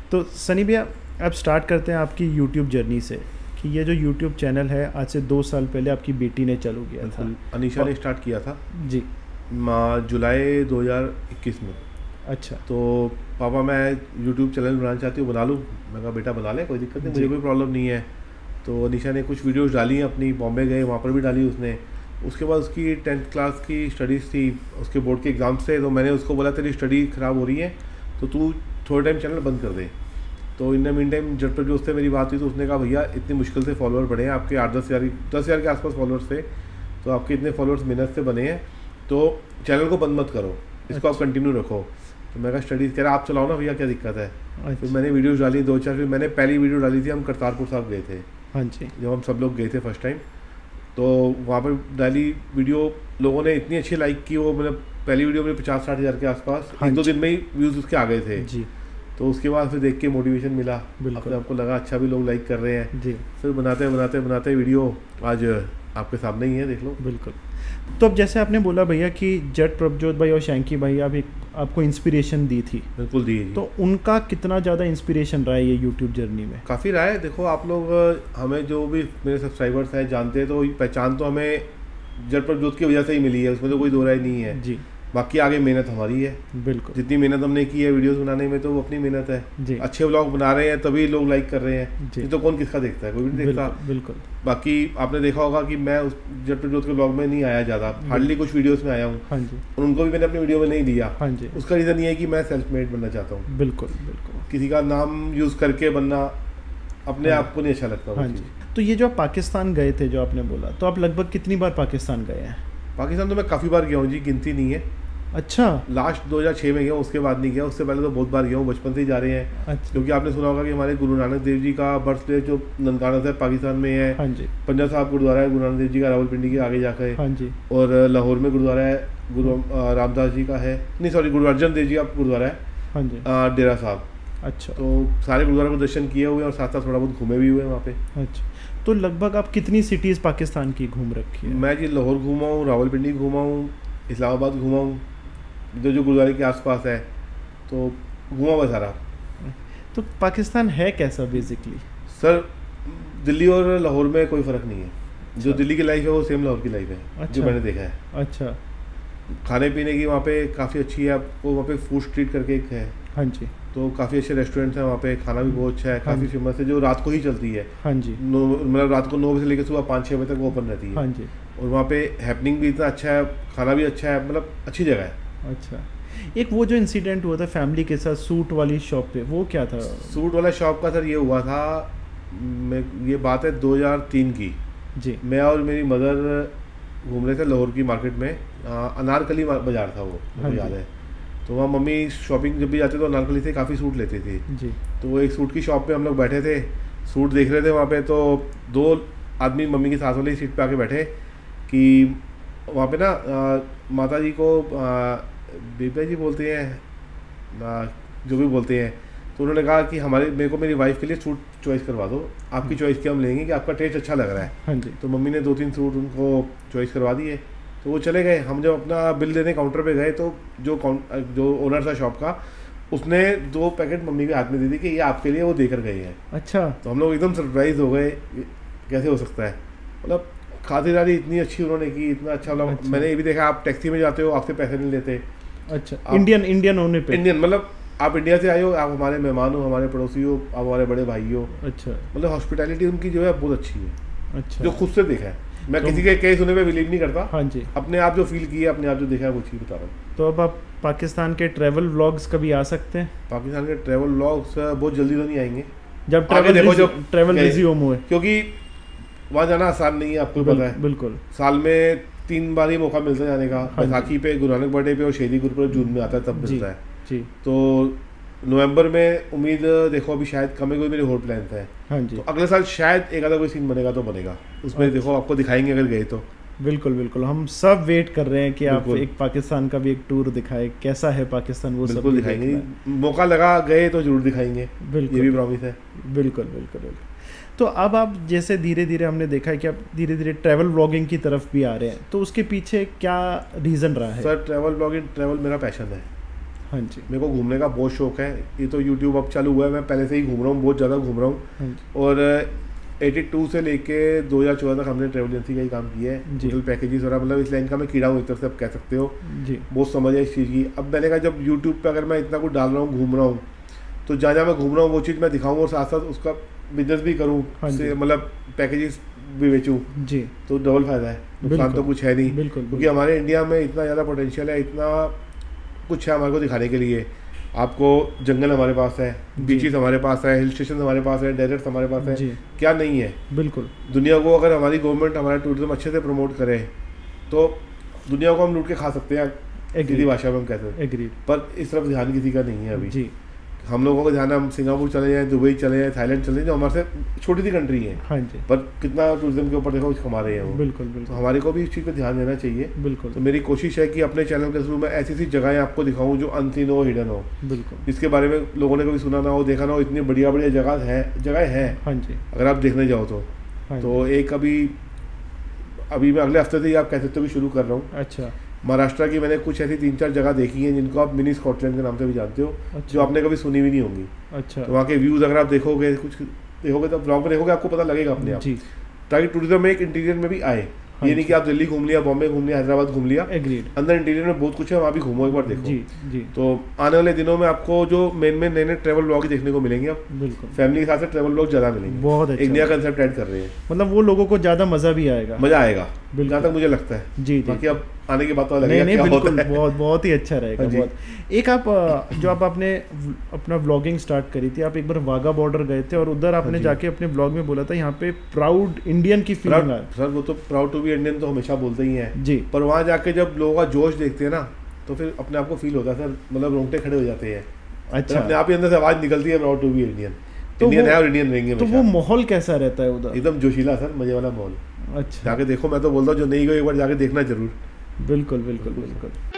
तो सनी भैया अब स्टार्ट करते हैं आपकी यूट्यूब जर्नी से कि ये जो यूट्यूब चैनल है आज से 2 साल पहले आपकी बेटी ने चालू किया था। अनीशा ने स्टार्ट किया था जी, जुलाई 2021 में। अच्छा। तो पापा मैं यूट्यूब चैनल बनाना चाहती हूँ, बना लूँ। मैं कहा बेटा बना ले, कोई दिक्कत नहीं, मुझे कोई प्रॉब्लम नहीं है। तो अनीशा ने कुछ वीडियोस डाली हैं अपनी, बॉम्बे गए वहाँ पर भी डाली उसने। उसके बाद उसकी 10th क्लास की स्टडीज़ थी, उसके बोर्ड के एग्ज़ाम्स थे। तो मैंने उसको बोला तेरी स्टडी ख़राब हो रही है तो तू थोड़े टाइम चैनल बंद कर दे। तो इन द मीन टाइम जब तक जो उससे मेरी बात हुई तो उसने कहा भैया इतनी मुश्किल से फॉलोअर बढ़े हैं आपके, 10 हज़ार के आसपास फॉलोअर्स थे, तो आपके इतने फॉलोअर्स मेहनत से बने हैं, तो चैनल को बंद मत करो, इसको आप कंटिन्यू रखो। तो मैं कहा स्टडीज़ कह रहा आप चलाओ ना भैया, क्या दिक्कत है। फिर मैंने वीडियोज़ डाली 2-4। फिर मैंने पहली वीडियो डाली थी, हम करतारपुर साहब गए थे। हाँ जी। जब हम सब लोग गए थे फर्स्ट टाइम, तो वहाँ पर डाली वीडियो, लोगों ने इतनी अच्छी लाइक की, वो मतलब पहली वीडियो में 50-60 हज़ार के आसपास 1-2 दिन में ही व्यूज़ उसके आ गए थे जी। तो उसके बाद फिर देख के मोटिवेशन मिला, अपने आपको लगा अच्छा भी लोग लाइक कर रहे हैं जी। फिर बनाते वीडियो आज आपके सामने ही है, देख लो। बिल्कुल। तो अब जैसे आपने बोला भैया कि जट प्रभजोत भाई और शैंकी भाई आपको इंस्पिरेशन दी थी। बिल्कुल दी। तो उनका कितना ज़्यादा इंस्पिरेशन रहा है ये यूट्यूब जर्नी में? काफ़ी रहा है। देखो आप लोग, हमें जो भी मेरे सब्सक्राइबर्स हैं जानते हैं, तो पहचान तो हमें जट प्रभजोत की वजह से ही मिली है, उसमें तो कोई दो राय नहीं है जी। बाकी आगे मेहनत हमारी है। बिल्कुल। जितनी मेहनत हमने की है वीडियोस बनाने में, तो वो अपनी मेहनत है जी। अच्छे व्लॉग बना रहे हैं तभी लोग लाइक कर रहे हैं, जी। तो कौन किसका देखता है, कोई भी नहीं देखता। बिल्कुल। बाकी आपने देखा होगा कि मैं उस जट प्रभजोत के ब्लॉग में नहीं आया ज़्यादा, हार्डली कुछ वीडियोस में आया हूँ। हाँ जी। उनको भी मैंने अपनी वीडियो में नहीं लिया। हाँ जी। उसका रीज़न ये है कि मैं सेल्फ मेड बनना चाहता हूँ। बिल्कुल बिल्कुल। किसी का नाम यूज़ करके बनना अपने आप को नहीं अच्छा लगता। हाँ जी। तो ये जो आप पाकिस्तान गए थे, जो आपने बोला, तो आप लगभग कितनी बार पाकिस्तान गए हैं? पाकिस्तान तो मैं काफ़ी बार गया हूँ जी, गिनती नहीं है। अच्छा। लास्ट 2006 में गया हूँ, उसके बाद नहीं गया। उससे पहले तो बहुत बार गया हूँ, बचपन से ही जा रहे हैं। अच्छा। क्योंकि आपने सुना होगा कि हमारे गुरु नानक देव जी का बर्थ प्लेस जो ननकाना साहब पाकिस्तान में है। हाँ जी। पंजा साहब गुरुद्वारा है गुरु नानक देव जी का, रावलपिंडी के आगे जाकर। हाँ जी। और लाहौर में गुरुद्वारा है गुरु रामदास जी का है, नहीं सॉरी, गुरु अर्जन देव जी का गुरुद्वारा है। हाँ जी। डेरा साहब। अच्छा। तो सारे गुरुद्वारा को दर्शन किए हुए और साथ साथ थोड़ा बहुत घूमे भी हुए वहाँ पे। अच्छा। तो लगभग आप कितनी सिटीज़ पाकिस्तान की घूम रखी है? मैं जी लाहौर घूमा हूँ, रावलपिंडी घूमा हूँ, इस्लामाबाद घूमा हूँ, जो गुरुद्वारे के आसपास है, तो घूमा हुआ सारा। तो पाकिस्तान है कैसा बेसिकली? सर दिल्ली और लाहौर में कोई फ़र्क नहीं है। जो दिल्ली की लाइफ है वो सेम लाहौर की लाइफ है। अच्छा। जो मैंने देखा है। अच्छा। खाने पीने की वहाँ पे काफ़ी अच्छी है। आपको वहाँ पे फूड स्ट्रीट करके एक है। हाँ जी। तो काफ़ी अच्छे रेस्टोरेंट्स हैं वहाँ पे, खाना भी बहुत अच्छा है, काफ़ी फेमस है, जो रात को ही चलती है। हाँ जी। मतलब रात को 9 बजे से लेकर सुबह 5-6 बजे तक वो ओपन रहती है। हाँ जी। और वहाँ पे हैपनिंग भी इतना अच्छा है, खाना भी अच्छा है, मतलब अच्छी जगह है। अच्छा। एक वो जो इंसिडेंट हुआ था फैमिली के साथ सूट वाली शॉप पे, वो क्या था? सूट वाला शॉप का सर ये हुआ था, ये बात है 2003 की जी। मैं और मेरी मदर घूम रहे थे लाहौर की मार्केट में। अनारकली बाज़ार था वो, मुझे याद है। तो वहाँ मम्मी शॉपिंग जब भी जाते तो अनारकली से काफ़ी सूट लेती थी जी। तो वो एक सूट की शॉप पे हम लोग बैठे थे, सूट देख रहे थे वहाँ पे। तो 2 आदमी मम्मी के साथ वाली सीट पे आके बैठे कि वहाँ पे ना माता जी को बेबा जी बोलते हैं, जो भी बोलते हैं। तो उन्होंने कहा कि मेरे को मेरी वाइफ के लिए सूट चॉइस करवा दो, आपकी चॉइस के हम लेंगे कि आपका टेस्ट अच्छा लग रहा है। हाँ जी। तो मम्मी ने 2-3 सूट उनको चॉइस करवा दिए, तो वो चले गए। हम जब अपना बिल देने काउंटर पे गए, तो जो ओनर था शॉप का, उसने 2 पैकेट मम्मी के हाथ में दे दी कि ये आपके लिए वो देकर गए हैं। अच्छा। तो हम लोग एकदम सरप्राइज हो गए, कैसे हो सकता है, मतलब खातिरदारी इतनी अच्छी उन्होंने की, इतना अच्छा। मतलब मैंने ये भी देखा, आप टैक्सी में जाते हो, आपसे पैसे नहीं लेते। अच्छा। इंडियन होने पे? इंडियन, मतलब आप इंडिया से आए हो, आप हमारे मेहमान हो, हमारे पड़ोसी हो, आप हमारे बड़े भाई हो। अच्छा। मतलब हॉस्पिटैलिटी उनकी जो है बहुत अच्छी है। अच्छा। जो खुद से देखा है, मैं किसी के केस सुने पे बिलीव नहीं करता। हाँ जी। अपने आप जो फील किया, अपने आप जो देखा है, वो चीज़ बता रहा हूँ। तो अब आप पाकिस्तान के ट्रैवल व्लॉग्स कभी आ सकते हैं? पाकिस्तान के ट्रैवल व्लॉग्स बहुत जल्दी तो नहीं आएंगे, जब ट्रैवल रिज्यूम हुए, क्योंकि वहाँ जाना आसान नहीं है, आपको पता है। बिल्कुल। साल में 3 बार ही मौका मिलता है जाने का। बैसाखी पे, गुरु नानक बर्थडे पे और शहीदी गुरुपुरब जून में आता है, तब मिलता है जी। तो नवंबर में उम्मीद देखो अभी शायद कम है, कोई मेरे और प्लान है। हाँ जी। तो अगले साल शायद एक आधा कोई सीन बनेगा तो बनेगा, उसमें देखो आपको दिखाएंगे अगर गए तो। बिल्कुल बिल्कुल, हम सब वेट कर रहे हैं कि आप एक पाकिस्तान का भी एक टूर दिखाए, कैसा है पाकिस्तान, वो सब दिखाएंगे। मौका लगा गए तो जरूर दिखाएंगे, बिल्कुल, ये भी प्रॉमिस है। बिल्कुल बिल्कुल बिल्कुल। तो अब आप जैसे धीरे धीरे हमने देखा है कि आप धीरे धीरे ट्रैवल व्लॉगिंग की तरफ भी आ रहे हैं, तो उसके पीछे क्या रीज़न रहा है? सर ट्रैवल व्लॉगिंग, ट्रैवल मेरा पैशन है। हाँ जी। मेरे को घूमने का बहुत शौक है। ये तो यूट्यूब अब चालू हुआ है, मैं पहले से ही घूम रहा हूँ, बहुत ज़्यादा घूम रहा हूँ। और 82 से लेके 2014 तक हमने ट्रैवल एजेंसी का ही काम किया है, होटल पैकेजेस और मतलब इस लाइन का मैं कीड़ा हूँ एक तरफ से आप कह सकते हो जी। बहुत समझ है इस चीज़ की। अब मैंने कहा जब यूट्यूब पे अगर मैं इतना कुछ डाल रहा हूँ, घूम रहा हूँ, तो जहाँ जहाँ मैं घूम रहा हूँ वो चीज़ मैं दिखाऊँ और साथ साथ उसका बिजनेस भी करूँ, मतलब पैकेजेस भी बेचूँ जी, तो डबल फायदा है, नुकसान तो कुछ है नहीं। बिल्कुल, क्योंकि हमारे इंडिया में इतना ज़्यादा पोटेंशियल है, इतना कुछ है हमारे को दिखाने के लिए। आपको जंगल हमारे पास है, बीचेस हमारे पास है, हिल स्टेशन हमारे पास है, डेजर्ट्स हमारे पास है, क्या नहीं है। बिल्कुल, दुनिया को अगर हमारी गवर्नमेंट हमारा टूरिज्म अच्छे से प्रमोट करे तो दुनिया को हम लूट के खा सकते हैं, सीधी भाषा में हम कहते हैं। एग्री। पर इस तरफ ध्यान किसी का नहीं है अभी जी। हम लोगों को ध्यान है, हम सिंगापुर चले जाएँ, दुबई चले जाएँ, थाईलैंड चले जाएँ, जो हमारे से छोटी सी कंट्री है, हाँ जी, पर कितना टूरिज्म के ऊपर देखो कमा रहे हैं वो। बिल्कुल बिल्कुल। तो हमारे को भी इस चीज़ पर ध्यान देना चाहिए। बिल्कुल। तो मेरी कोशिश है कि अपने चैनल के थ्रू मैं ऐसी ऐसी जगहें आपको दिखाऊं जो अनसीन हो, हिडन हो। बिल्कुल। इसके बारे में लोगों ने कभी सुना ना हो, देखा ना हो, इतनी बढ़िया बढ़िया जगह हैं हाँ जी, अगर आप देखने जाओ तो एक अभी मैं अगले हफ्ते से ही आप कह सकते हो कि शुरू कर रहा हूँ। अच्छा। महाराष्ट्र की मैंने कुछ ऐसी 3-4 जगह देखी हैं जिनको आप मिनी स्कॉटलैंड के नाम से भी जानते हो। अच्छा। जो आपने कभी सुनी भी नहीं होंगी। अच्छा। तो वहाँ के व्यूज़ अगर आप देखोगे, कुछ देखोगे तो ब्लॉग में देखोगे, आपको पता लगेगा अपने आप, ताकि टूरिज्म में एक इंटीरियर में भी आए। ये नहीं कि आप दिल्ली घूम लिया, बॉम्बे घूम लिया, हैदराबाद घूम लिया, एग्रीड, अंदर इंटीरियर में बहुत कुछ है, वहाँ भी घूमो, एक बार देखो जी जी। तो आने वाले दिनों में आपको जो मेन नए नए ट्रैवल ब्लॉग देखने को मिलेंगे। अब बिल्कुल फैमिली के साथ से ट्रैवल ब्लॉग ज़्यादा मिलेंगे। बहुत अच्छा, एक नया कंसेप्ट ऐड कर रहे हैं, मतलब वो लोगों को ज़्यादा मज़ा भी आएगा, जहाँ तक मुझे लगता है जी। बाकी अब आने के बाद तो लगेगा नहीं, बिल्कुल बहुत ही अच्छा रहेगा। बहुत एक आप जो आप आपने अपना व्लॉगिंग स्टार्ट करी थी, आप एक बार वाघा बॉर्डर गए थे और उधर आपने जाके अपने ब्लॉग में बोला था यहाँ पे प्राउड इंडियन की फीलिंग है। सर वो तो प्राउड टू बी इंडियन तो हमेशा बोलते ही हैं जी, पर वहाँ जाके जब लोगों का जोश देखते हैं ना तो फिर अपने आप को फील होता है सर, मतलब रोंगटे खड़े हो जाते हैं। अच्छा। अपने आप ही अंदर से आवाज़ निकलती है proud to be Indian, Indian है और इंडियन रहेंगे। तो वो माहौल कैसा रहता है उधर? एकदम जोशीला सर, मजे वाला माहौल। अच्छा। जाके देखो, मैं तो बोलता हूँ जो नहीं गए एक बार जाके देखना जरूर। बिल्कुल बिल्कुल बिल्कुल।